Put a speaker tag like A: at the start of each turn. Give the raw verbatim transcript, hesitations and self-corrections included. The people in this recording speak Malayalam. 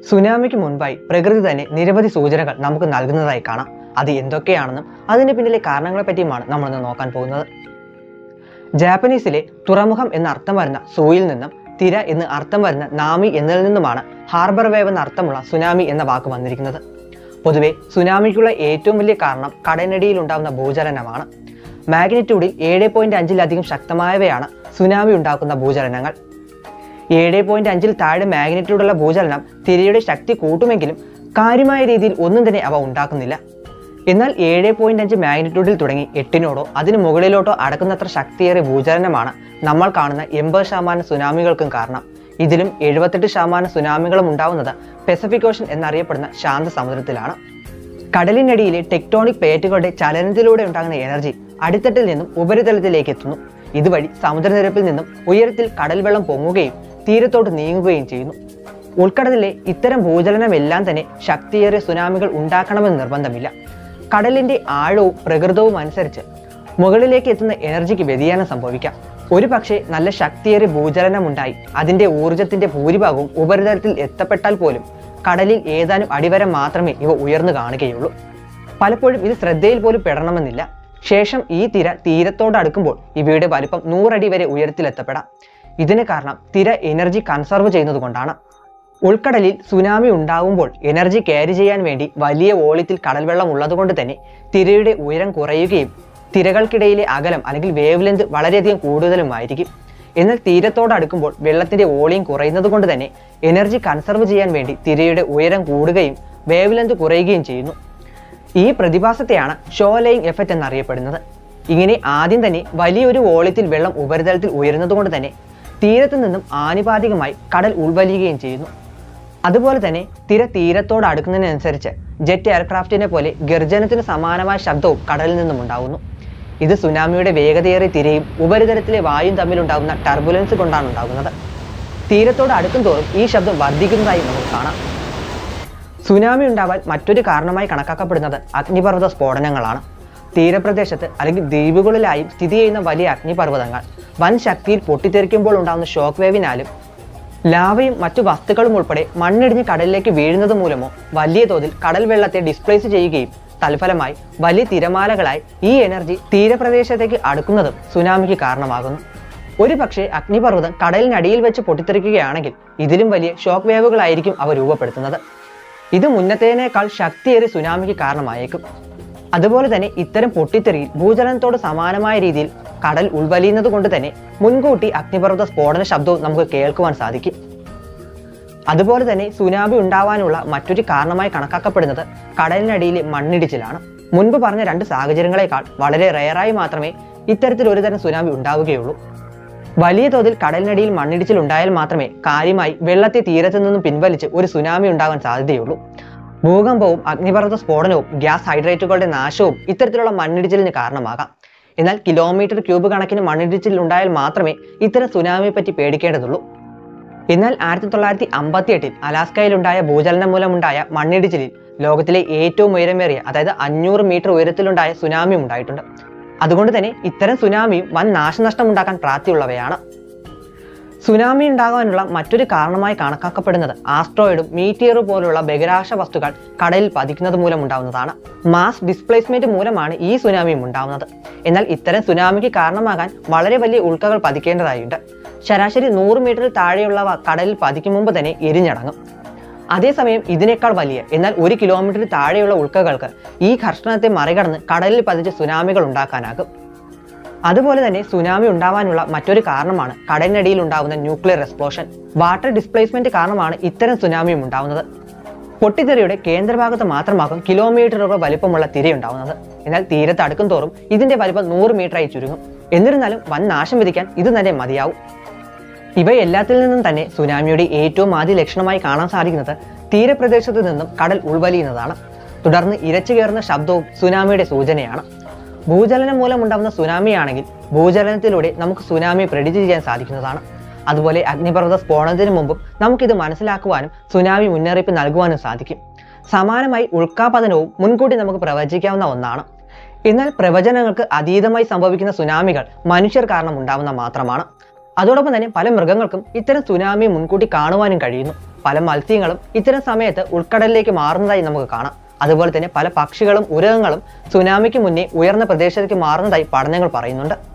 A: സുനാമിക്ക് മുൻപായി പ്രകൃതി തന്നെ നിരവധി സൂചനകൾ നമുക്ക് നൽകുന്നതായി കാണാം. അത് എന്തൊക്കെയാണെന്നും അതിന് പിന്നിലെ കാരണങ്ങളെ പറ്റിയുമാണ് നമ്മളിന്ന് നോക്കാൻ പോകുന്നത്. ജാപ്പനീസിലെ തുറമുഖം എന്ന അർത്ഥം വരുന്ന സൂയിൽ നിന്നും തിര എന്ന് അർത്ഥം വരുന്ന നാമി എന്നതിൽ നിന്നുമാണ് ഹാർബർ വേവ് എന്ന അർത്ഥമുള്ള സുനാമി എന്ന വാക്ക് വന്നിരിക്കുന്നത്. പൊതുവെ സുനാമിക്കുള്ള ഏറ്റവും വലിയ കാരണം കടലിനടിയിൽ ഉണ്ടാകുന്ന ഭൂചലനമാണ്. മാഗ്നിറ്റ്യൂഡിൽ ഏഴ് പോയിന്റ് അഞ്ചിലധികം ശക്തമായവയാണ് സുനാമി ഉണ്ടാക്കുന്ന ഭൂചലനങ്ങൾ. ഏഴ് പോയിന്റ് അഞ്ചിൽ താഴെ മാഗ്നിറ്റ്യൂഡുള്ള ഭൂചലനം തിരയുടെ ശക്തി കൂട്ടുമെങ്കിലും കാര്യമായ രീതിയിൽ ഒന്നും തന്നെ അവ ഉണ്ടാക്കുന്നില്ല. എന്നാൽ ഏഴ് പോയിന്റ് അഞ്ച് മാഗ്നിറ്റ്യൂഡിൽ തുടങ്ങി എട്ടിനോടോ അതിന് മുകളിലോട്ടോ അടക്കുന്നത്ര ശക്തിയേറിയ ഭൂചലനമാണ് നമ്മൾ കാണുന്ന എൺപത് ശതമാനം സുനാമികൾക്കും കാരണം. ഇതിലും എഴുപത്തെട്ട് ശതമാനം സുനാമികളും ഉണ്ടാവുന്നത് പസഫിക് ഓഷൻ എന്നറിയപ്പെടുന്ന ശാന്ത സമുദ്രത്തിലാണ്. കടലിനടിയിലെ ടെക്ടോണിക് പ്ലേറ്റുകളുടെ ചലനത്തിലൂടെ ഉണ്ടാകുന്ന എനർജി അടിത്തട്ടിൽ നിന്നും ഉപരിതലത്തിലേക്ക് എത്തുന്നു. ഇതുവഴി സമുദ്രനിരപ്പിൽ നിന്നും ഉയരത്തിൽ കടൽ വെള്ളം പൊങ്ങുകയും തീരത്തോട്ട് നീങ്ങുകയും ചെയ്യുന്നു. ഉൾക്കടലിലെ ഇത്തരം ഭൂചലനമെല്ലാം തന്നെ ശക്തിയേറിയ സുനാമികൾ ഉണ്ടാക്കണമെന്ന് നിർബന്ധമില്ല. കടലിന്റെ ആഴവും പ്രകൃതവും അനുസരിച്ച് മുകളിലേക്ക് എത്തുന്ന എനർജിക്ക് വ്യതിയാനം സംഭവിക്കാം. ഒരു പക്ഷേ നല്ല ശക്തിയേറിയ ഭൂചലനമുണ്ടായി അതിന്റെ ഊർജത്തിന്റെ ഭൂരിഭാഗവും ഉപരിതലത്തിൽ എത്തപ്പെട്ടാൽ പോലും കടലിൽ ഏതാനും അടിവരെ മാത്രമേ ഇവ ഉയർന്നു കാണുകയുള്ളൂ. പലപ്പോഴും ഇത് ശ്രദ്ധയിൽ പോലും പെടണമെന്നില്ല. ശേഷം ഈ തിര തീരത്തോട് അടുക്കുമ്പോൾ ഇവയുടെ വലിപ്പം നൂറടി വരെ ഉയരത്തിലെത്തപ്പെടാം. ഇതിന് കാരണം തിര എനർജി കൺസർവ് ചെയ്യുന്നത് കൊണ്ടാണ്. ഉൾക്കടലിൽ സുനാമി ഉണ്ടാകുമ്പോൾ എനർജി ക്യാരി ചെയ്യാൻ വേണ്ടി വലിയ വോളിയത്തിൽ കടൽ വെള്ളം ഉള്ളതുകൊണ്ട് തന്നെ തിരയുടെ ഉയരം കുറയുകയും തിരകൾക്കിടയിലെ അകലം അല്ലെങ്കിൽ വേവ് ലെന്ത് വളരെയധികം കൂടുതലുമായിരിക്കും. എന്നാൽ തീരത്തോട് അടുക്കുമ്പോൾ വെള്ളത്തിന്റെ വോളിയം കുറയുന്നത് കൊണ്ട് തന്നെ എനർജി കൺസർവ് ചെയ്യാൻ വേണ്ടി തിരയുടെ ഉയരം കൂടുകയും വേവ് ലെന്ത് കുറയുകയും ചെയ്യുന്നു. ഈ പ്രതിഭാസത്തെയാണ് ഷോ ലയിങ് എഫക്റ്റ് എന്നറിയപ്പെടുന്നത്. ഇങ്ങനെ ആദ്യം തന്നെ വലിയൊരു വോളിയത്തിൽ വെള്ളം ഉപരിതലത്തിൽ ഉയരുന്നത് കൊണ്ട് തന്നെ തീരത്തു നിന്നും ആനുപാതികമായി കടൽ ഉൾവലിയുകയും ചെയ്യുന്നു. അതുപോലെ തന്നെ തിര തീരത്തോട് അടുക്കുന്നതിനനുസരിച്ച് ജെറ്റ് എയർക്രാഫ്റ്റിനെ പോലെ ഗർജനത്തിന് സമാനമായ ശബ്ദവും കടലിൽ നിന്നും ഉണ്ടാകുന്നു. ഇത് സുനാമിയുടെ വേഗതയേറിയ തിരയും ഉപരിതലത്തിലെ വായുവും തമ്മിലുണ്ടാകുന്ന ടർബുലൻസ് കൊണ്ടാണ് ഉണ്ടാകുന്നത്. തീരത്തോട് അടുക്കും തോറും ഈ ശബ്ദം വർദ്ധിക്കുന്നതായി നമുക്ക് കാണാം. സുനാമി ഉണ്ടാവാൻ മറ്റൊരു കാരണമായി കണക്കാക്കപ്പെടുന്നത് അഗ്നിപർവ്വത സ്ഫോടനങ്ങളാണ്. തീരപ്രദേശത്ത് അല്ലെങ്കിൽ ദ്വീപുകളിലായും സ്ഥിതി ചെയ്യുന്ന വലിയ അഗ്നിപർവ്വതങ്ങൾ വൻ ശക്തിയിൽ പൊട്ടിത്തെറിക്കുമ്പോൾ ഉണ്ടാകുന്ന ഷോക്ക് വേവിനാലും ലാവയും മറ്റു വസ്തുക്കളും ഉൾപ്പെടെ മണ്ണിടിഞ്ഞ് കടലിലേക്ക് വീഴുന്നത് മൂലമോ വലിയ തോതിൽ കടൽ വെള്ളത്തെ ഡിസ്പ്ലേസ് ചെയ്യുകയും തൽഫലമായി വലിയ തിരമാലകളായി ഈ എനർജി തീരപ്രദേശത്തേക്ക് അടുക്കുന്നതും സുനാമിക്ക് കാരണമാകുന്നു. ഒരു പക്ഷേ അഗ്നിപർവ്വതം കടലിനടിയിൽ വെച്ച് പൊട്ടിത്തെറിക്കുകയാണെങ്കിൽ ഇതിലും വലിയ ഷോക്ക് വേവുകളായിരിക്കും അവ രൂപപ്പെടുത്തുന്നത്. ഇത് മുന്നത്തേനേക്കാൾ ശക്തിയേറിയ സുനാമിക്ക് കാരണമായേക്കും. അതുപോലെ തന്നെ ഇത്തരം പൊട്ടിത്തെറിയിൽ ഭൂചലനത്തോട് സമാനമായ രീതിയിൽ കടൽ ഉൾവലിയുന്നത് കൊണ്ട് തന്നെ മുൻകൂട്ടി അഗ്നിപർവ്വത സ്ഫോടന ശബ്ദവും നമുക്ക് കേൾക്കുവാൻ സാധിക്കും. അതുപോലെ തന്നെ സുനാമി ഉണ്ടാവാനുള്ള മറ്റൊരു കാരണമായി കണക്കാക്കപ്പെടുന്നത് കടലിനടിയിലെ മണ്ണിടിച്ചിലാണ്. മുൻപ് പറഞ്ഞ രണ്ട് സാഹചര്യങ്ങളെക്കാൾ വളരെ റെയറായി മാത്രമേ ഇത്തരത്തിൽ ഒരുതരം സുനാമി ഉണ്ടാവുകയുള്ളൂ. വലിയ തോതിൽ കടലിനടിയിൽ മണ്ണിടിച്ചിൽ ഉണ്ടായാൽ മാത്രമേ കാര്യമായി വെള്ളത്തെ തീരത്തു നിന്നും പിൻവലിച്ച് ഒരു സുനാമി ഉണ്ടാകാൻ സാധ്യതയുള്ളൂ. ഭൂകമ്പവും അഗ്നിപർവ്വത സ്ഫോടനവും ഗ്യാസ് ഹൈഡ്രേറ്റുകളുടെ നാശവും ഇത്തരത്തിലുള്ള മണ്ണിടിച്ചിലിന് കാരണമാകാം. എന്നാൽ കിലോമീറ്റർ ക്യൂബ് കണക്കിന് മണ്ണിടിച്ചിൽ ഉണ്ടായാൽ മാത്രമേ ഇത്തരം സുനാമിയെ പറ്റി പേടിക്കേണ്ടതുള്ളൂ. എന്നാൽ ആയിരത്തി തൊള്ളായിരത്തി അമ്പത്തി എട്ടിൽ അലാസ്കയിലുണ്ടായ ഭൂചലനം മൂലമുണ്ടായ മണ്ണിടിച്ചിലിൽ ലോകത്തിലെ ഏറ്റവും ഉയരമേറിയ അതായത് അഞ്ഞൂറ് മീറ്റർ ഉയരത്തിലുണ്ടായ സുനാമിയും ഉണ്ടായിട്ടുണ്ട്. അതുകൊണ്ട് തന്നെ ഇത്തരം സുനാമിയും വൻ നാശനഷ്ടം ഉണ്ടാക്കാൻ പ്രാപ്തിയുള്ളവയാണ്. സുനാമി ഉണ്ടാകാനുള്ള മറ്റൊരു കാരണമായി കണക്കാക്കപ്പെടുന്നത് ആസ്ട്രോയിഡും മീറ്റിയറും പോലുള്ള ബഹിരാകാശ വസ്തുക്കൾ കടലിൽ പതിക്കുന്നത് മൂലമുണ്ടാകുന്നതാണ്. മാസ് ഡിസ്പ്ലേസ്മെന്റ് മൂലമാണ് ഈ സുനാമിയും ഉണ്ടാകുന്നത്. എന്നാൽ ഇത്തരം സുനാമിക്ക് കാരണമാകാൻ വളരെ വലിയ ഉൽക്കകൾ പതിക്കേണ്ടതായുണ്ട്. ശരാശരി നൂറ് മീറ്ററിൽ താഴെയുള്ളവ കടലിൽ പതിക്കും മുമ്പ് തന്നെ എരിഞ്ഞടങ്ങും. അതേസമയം ഇതിനേക്കാൾ വലിയ എന്നാൽ ഒരു കിലോമീറ്ററിൽ താഴെയുള്ള ഉൽക്കകൾക്ക് ഈ ഘർഷണത്തെ മറികടന്ന് കടലിൽ പതിച്ച് സുനാമികൾ ഉണ്ടാക്കാനാകും. അതുപോലെ തന്നെ സുനാമി ഉണ്ടാവാനുള്ള മറ്റൊരു കാരണമാണ് കടലിനടിയിൽ ഉണ്ടാകുന്ന ന്യൂക്ലിയർ എക്സ്പ്ലോഷൻ. വാട്ടർ ഡിസ്പ്ലേസ്മെന്റ് കാരണമാണ് ഇത്തരം സുനാമിയും ഉണ്ടാകുന്നത്. പൊട്ടിത്തെറിയുടെ കേന്ദ്രഭാഗത്ത് മാത്രമാകും കിലോമീറ്ററുകൾ വലിപ്പമുള്ള തിരയുണ്ടാകുന്നത്. എന്നാൽ തീരത്ത് അടുക്കും തോറും ഇതിന്റെ വലിപ്പം നൂറ് മീറ്ററായി ചുരുങ്ങും. എന്നിരുന്നാലും വൻ നാശം വിധിക്കാൻ ഇത് തന്നെ മതിയാവും. ഇവയെല്ലാത്തിൽ നിന്നും തന്നെ സുനാമിയുടെ ഏറ്റവും ആദ്യ ലക്ഷണമായി കാണാൻ സാധിക്കുന്നത് തീരപ്രദേശത്ത് നിന്നും കടൽ ഉൾവലിയുന്നതാണ്. തുടർന്ന് ഇരച്ചു കയറുന്ന ശബ്ദവും സുനാമിയുടെ സൂചനയാണ്. ഭൂചലനം മൂലം ഉണ്ടാകുന്ന സുനാമിയാണെങ്കിൽ ഭൂചലനത്തിലൂടെ നമുക്ക് സുനാമി പ്രെഡിക്റ്റ് ചെയ്യാൻ സാധിക്കുന്നതാണ്. അതുപോലെ അഗ്നിപർവ്വത സ്ഫോടനത്തിന് മുമ്പും നമുക്കിത് മനസ്സിലാക്കുവാനും സുനാമി മുന്നറിയിപ്പ് നൽകുവാനും സാധിക്കും. സമാനമായി ഉൽക്കാപതനവും മുൻകൂട്ടി നമുക്ക് പ്രവചിക്കാവുന്ന ഒന്നാണ്. എന്നാൽ പ്രവചനങ്ങൾക്ക് അതീതമായി സംഭവിക്കുന്ന സുനാമികൾ മനുഷ്യർ കാരണം ഉണ്ടാവുന്ന മാത്രമാണ്. അതോടൊപ്പം തന്നെ പല മൃഗങ്ങൾക്കും ഇത്തരം സുനാമി മുൻകൂട്ടി കാണുവാനും കഴിയുന്നു. പല മത്സ്യങ്ങളും ഇത്തരം സമയത്ത് ഉൾക്കടലിലേക്ക് മാറുന്നതായി നമുക്ക് കാണാം. അതുപോലെ തന്നെ പല പക്ഷികളും ഉരകങ്ങളും സുനാമിക്ക് മുന്നേ ഉയർന്ന പ്രദേശത്തേക്ക് മാറുന്നതായി പഠനങ്ങൾ പറയുന്നുണ്ട്.